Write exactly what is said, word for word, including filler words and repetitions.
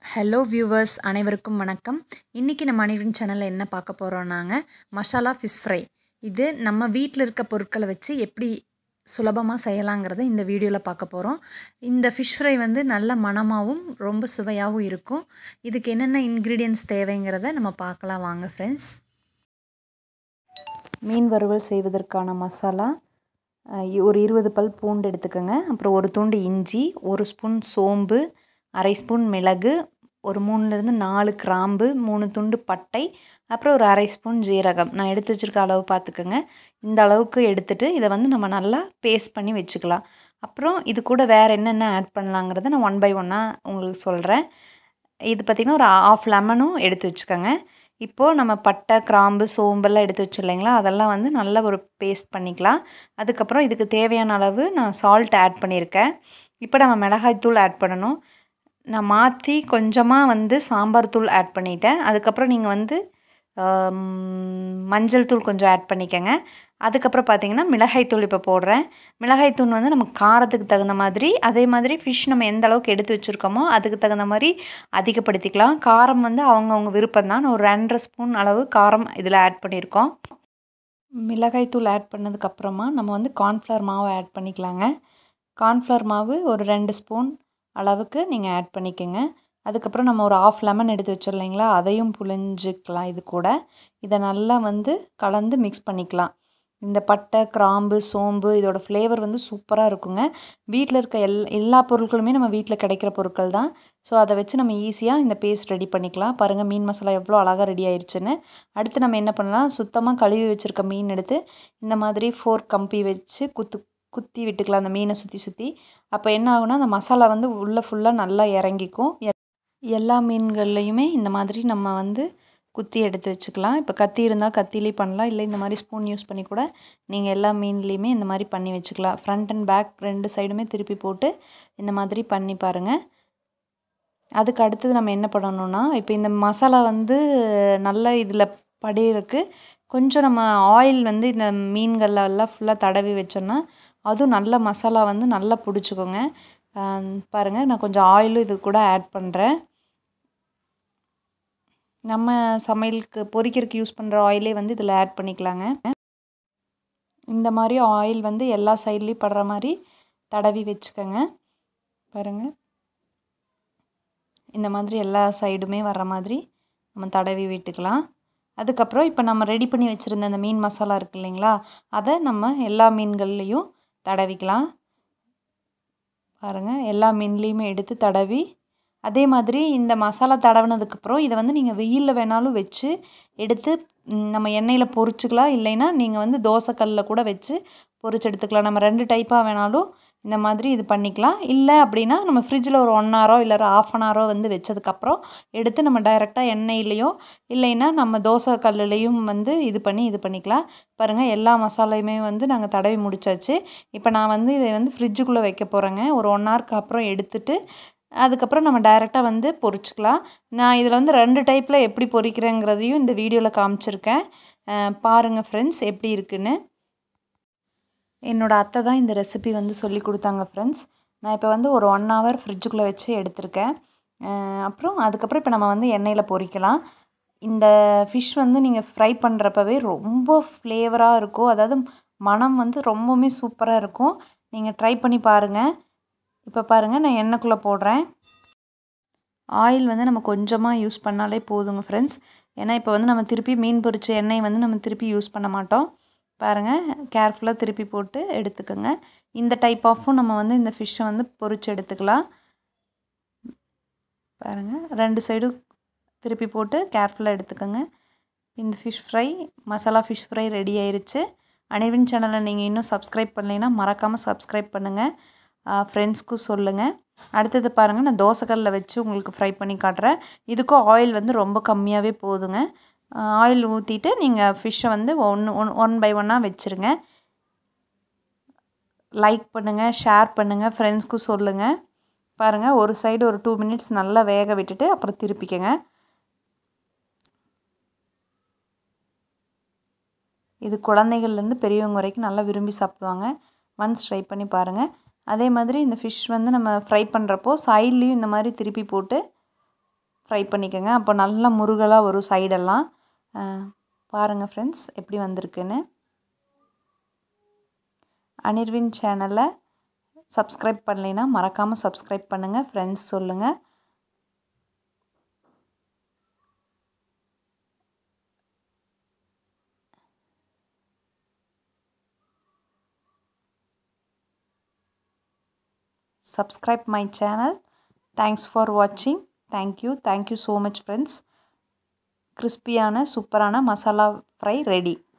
Hello viewers அனைவருக்கும் வணக்கம். இன்றைக்கி நம்ம அனைவரின் சேனலில் என்ன பார்க்க போகிறோம்னாங்க மசாலா ஃபிஷ் ஃப்ரை. இது நம்ம வீட்டில் இருக்க பொருட்களை வச்சு எப்படி சுலபமாக செய்யலாங்கிறத இந்த வீடியோவில் பார்க்க போகிறோம். இந்த ஃபிஷ் ஃப்ரை வந்து நல்ல மணமாகவும் ரொம்ப சுவையாகவும் இருக்கும். இதுக்கு என்னென்ன இன்க்ரீடியன்ட்ஸ் தேவைங்கிறத நம்ம பார்க்கலாம் வாங்க ஃப்ரெண்ட்ஸ். மீன் வறுவல் செய்வதற்கான மசாலா ஒரு இருபது பல் பூண்டு எடுத்துக்கோங்க. அப்புறம் ஒரு துண்டு இஞ்சி, ஒரு ஸ்பூன் சோம்பு, அரை ஸ்பூன் மிளகு, ஒரு மூணுலேருந்து நாலு கிராம்பு, மூணு துண்டு பட்டை, அப்புறம் ஒரு அரை ஸ்பூன் ஜீரகம். நான் எடுத்து வச்சுருக்க அளவு பார்த்துக்கோங்க. இந்த அளவுக்கு எடுத்துகிட்டு இதை வந்து நம்ம நல்லா பேஸ்ட் பண்ணி வச்சுக்கலாம். அப்புறம் இது கூட வேறு என்னென்ன ஆட் பண்ணலாங்கிறத நான் ஒன் பை ஒன்னாக உங்களுக்கு சொல்கிறேன். இது பார்த்திங்கன்னா ஒரு ஆஃப் லெமனும் எடுத்து வச்சுக்கோங்க. இப்போது நம்ம பட்டை, கிராம்பு, சோம்பெல்லாம் எடுத்து வச்சு இல்லைங்களா, அதெல்லாம் வந்து நல்லா ஒரு பேஸ்ட் பண்ணிக்கலாம். அதுக்கப்புறம் இதுக்கு தேவையான அளவு நான் சால்ட் ஆட் பண்ணியிருக்கேன். இப்போ நம்ம மிளகாய்த்தூள் ஆட் பண்ணணும். நான் மாற்றி கொஞ்சமாக வந்து சாம்பார் தூள் ஆட் பண்ணிட்டேன். அதுக்கப்புறம் நீங்கள் வந்து மஞ்சள் தூள் கொஞ்சம் ஆட் பண்ணிக்கோங்க. அதுக்கப்புறம் பார்த்திங்கன்னா மிளகாய்த்தூள் இப்போ போடுறேன். மிளகாய்த்தூள் வந்து நம்ம காரத்துக்கு தகுந்த மாதிரி, அதே மாதிரி ஃபிஷ் நம்ம எந்த அளவுக்கு எடுத்து வச்சுருக்கோமோ அதுக்கு தகுந்த மாதிரி அதிகப்படுத்திக்கலாம். காரம் வந்து அவங்கவுங்க விருப்பம்தான். நான் ஒரு ரெண்டரை ஸ்பூன் அளவு காரம் இதில் ஆட் பண்ணியிருக்கோம். மிளகாய்த்தூள் ஆட் பண்ணதுக்கப்புறமா நம்ம வந்து கார்ன்ஃப்ளவர் மாவு ஆட் பண்ணிக்கலாங்க. கார்ன்ஃப்ளவர் மாவு ஒரு ரெண்டு ஸ்பூன் அளவுக்கு நீங்கள் ஆட் பண்ணிக்கோங்க. அதுக்கப்புறம் நம்ம ஒரு ஆஃப் லெமன் எடுத்து வச்சோம் இல்லைங்களா, அதையும் புழிஞ்சிக்கலாம். இது கூட இதை நல்லா வந்து கலந்து மிக்ஸ் பண்ணிக்கலாம். இந்த பட்டை, கிராம்பு, சோம்பு இதோட ஃப்ளேவர் வந்து சூப்பராக இருக்குங்க. வீட்டில் இருக்க எல் எல்லா பொருட்களுமே நம்ம வீட்டில் கிடைக்கிற பொருட்கள் தான். ஸோ அதை வச்சு நம்ம ஈஸியாக இந்த பேஸ்ட் ரெடி பண்ணிக்கலாம். பாருங்கள் மீன் மசாலா எவ்வளோ அழகாக ரெடி ஆயிடுச்சுன்னு. அடுத்து நம்ம என்ன பண்ணலாம், சுத்தமாக கழுவி வச்சுருக்க மீன் எடுத்து இந்த மாதிரி ஃபோர்க் கம்பி வச்சு குத்து குத்தி விட்டுக்கலாம் அந்த மீனை சுற்றி சுற்றி. அப்போ என்ன ஆகுனா அந்த மசாலா வந்து உள்ளே ஃபுல்லாக நல்லா இறங்கிக்கும். எல்லா மீன்கள்லையுமே இந்த மாதிரி நம்ம வந்து குத்தி எடுத்து வச்சுக்கலாம். இப்போ கத்தி இருந்தால் கத்திலே பண்ணலாம், இல்லை இந்த மாதிரி ஸ்பூன் யூஸ் பண்ணி கூட நீங்கள் எல்லா மீன்லேயுமே இந்த மாதிரி பண்ணி வச்சுக்கலாம். ஃப்ரண்ட் அண்ட் பேக் ரெண்டு சைடுமே திருப்பி போட்டு இந்த மாதிரி பண்ணி பாருங்கள். அதுக்கு அடுத்தது நம்ம என்ன பண்ணணும்னா, இப்போ இந்த மசாலா வந்து நல்லா இதில் படியிருக்கு. கொஞ்சம் நம்ம ஆயில் வந்து இந்த மீன்களெல்லாம் ஃபுல்லாக தடவி வச்சோன்னா அதுவும் நல்ல மசாலா வந்து நல்லா பிடிச்சிக்கோங்க. பாருங்கள் நான் கொஞ்சம் ஆயிலும் இது கூட ஆட் பண்ணுறேன். நம்ம சமையலுக்கு பொரிக்கிறதுக்கு யூஸ் பண்ணுற ஆயிலே வந்து இதில் ஆட் பண்ணிக்கலாங்க. இந்த மாதிரி ஆயில் வந்து எல்லா சைட்லேயும் படுற மாதிரி தடவி வச்சுக்கோங்க. பாருங்கள் இந்த மாதிரி எல்லா சைடுமே வர்ற மாதிரி நம்ம தடவி விட்டுக்கலாம். அதுக்கப்புறம் இப்போ நம்ம ரெடி பண்ணி வச்சுருந்த அந்த மீன் மசாலா இருக்குது இல்லைங்களா, அதை நம்ம எல்லா மீன்கள்லேயும் தடவிக்கலாம். பாருங்கள் எல்லா மீன்லேயுமே எடுத்து தடவி, அதே மாதிரி இந்த மசாலா தடவினதுக்கப்புறம் இதை வந்து நீங்கள் வெயிலில் வேணாலும் வச்சு எடுத்து நம்ம எண்ணெயில் பொரிச்சிக்கலாம். இல்லைன்னா நீங்கள் வந்து தோசைக்கல்லில் கூட வச்சு பொரிச்சு எடுத்துக்கலாம். நம்ம ரெண்டு டைப்பாக வேணாலும் இந்த மாதிரி இது பண்ணிக்கலாம். இல்லை அப்படின்னா நம்ம ஃப்ரிட்ஜில் ஒரு ஒன் ஹவரோ இல்லை ஒரு ஆஃப் அன் ஹவரோ வந்து வச்சதுக்கப்புறம் எடுத்து நம்ம டைரெக்டாக எண்ணெயிலையோ இல்லைன்னா நம்ம தோசை கல்லுலேயும் வந்து இது பண்ணி இது பண்ணிக்கலாம். பாருங்கள் எல்லா மசாலையுமே வந்து நாங்கள் தடவி முடிச்சாச்சு. இப்போ நான் வந்து இதை வந்து ஃப்ரிட்ஜுக்குள்ளே வைக்க போகிறேங்க. ஒரு ஒன் ஹவருக்கு அப்புறம் எடுத்துட்டு அதுக்கப்புறம் நம்ம டைரெக்டாக வந்து பொரிச்சிக்கலாம். நான் இதில் வந்து ரெண்டு டைப்பில் எப்படி பொரிக்கிறேங்கிறதையும் இந்த வீடியோவில் காமிச்சிருக்கேன். பாருங்கள் ஃப்ரெண்ட்ஸ் எப்படி இருக்குன்னு. என்னோடய அத்தை தான் இந்த ரெசிபி வந்து சொல்லி கொடுத்தாங்க ஃப்ரெண்ட்ஸ். நான் இப்போ வந்து ஒரு ஒன் ஹவர் ஃப்ரிட்ஜுக்குள்ளே வச்சு எடுத்திருக்கேன். அப்புறம் அதுக்கப்புறம் இப்போ நம்ம வந்து எண்ணெயில் பொரிக்கலாம். இந்த ஃபிஷ் வந்து நீங்கள் ஃப்ரை பண்ணுறப்பவே ரொம்ப ஃப்ளேவராக இருக்கும். அதாவது மனம் வந்து ரொம்பவுமே சூப்பராக இருக்கும். நீங்கள் ட்ரை பண்ணி பாருங்கள். இப்போ பாருங்கள் நான் எண்ணெய்க்குள்ளே போடுறேன். ஆயில் வந்து நம்ம கொஞ்சமாக யூஸ் பண்ணாலே போதுங்க ஃப்ரெண்ட்ஸ். ஏன்னா இப்போ வந்து நம்ம திருப்பி மீன் பொரிச்ச எண்ணெய் வந்து நம்ம திருப்பி யூஸ் பண்ண மாட்டோம். பாருங்கள் கேர்ஃபுல்லாக திருப்பி போட்டு எடுத்துக்கோங்க. இந்த டைப் ஆஃபும் நம்ம வந்து இந்த ஃபிஷ்ஷை வந்து பொரிச்சு எடுத்துக்கலாம். பாருங்கள் ரெண்டு சைடும் திருப்பி போட்டு கேர்ஃபுல்லாக எடுத்துக்கோங்க. இந்த fish fry masala fish fry ready ஆயிடுச்சு. அனைவரின் சேனலை நீங்கள் இன்னும் சப்ஸ்கிரைப் பண்ணலைன்னா மறக்காமல் சப்ஸ்கிரைப் பண்ணுங்கள். ஃப்ரெண்ட்ஸ்க்கும் சொல்லுங்கள். அடுத்தது பாருங்கள் நான் தோசைக்கல்லில் வச்சு உங்களுக்கு ஃப்ரை பண்ணி காட்டுறேன். இதுக்கும் ஆயில் வந்து ரொம்ப கம்மியாகவே போதுங்க. ஆயில் ஊற்றிட்டு நீங்கள் ஃபிஷ்ஷை வந்து ஒன்று ஒன் ஒன் பை ஒன்னாக வச்சுருங்க. லைக் பண்ணுங்கள், ஷேர் பண்ணுங்கள், ஃப்ரெண்ட்ஸ்க்கும் சொல்லுங்கள். பாருங்கள் ஒரு சைடு ஒரு டூ மினிட்ஸ் நல்லா வேக விட்டுட்டு அப்புறம் திருப்பிக்கங்க. இது குழந்தைகள்லேருந்து பெரியவங்க வரைக்கும் நல்லா விரும்பி சாப்பிடுவாங்க. ஒன்ஸ் ட்ரை பண்ணி பாருங்கள். அதே மாதிரி இந்த ஃபிஷ் வந்து நம்ம ஃப்ரை பண்ணுறப்போ சைட்லேயும் இந்த மாதிரி திருப்பி போட்டு ஃப்ரை பண்ணிக்கோங்க. அப்போ நல்லா முருகலாக வரும் சைடெல்லாம். பாருங்கள் ஃப்ரெண்ட்ஸ் எப்படி வந்திருக்குன்னு. அனிர்வின் சேனலை சப்ஸ்கிரைப் பண்ணலைன்னா மறக்காமல் சப்ஸ்கிரைப் பண்ணுங்கள். ஃப்ரெண்ட்ஸ் சொல்லுங்கள். Subscribe my channel. Thanks for watching. Thank you. Thank you so much friends. Crispy-ஆன சூப்பரான மசாலா ஃப்ரை ரெடி.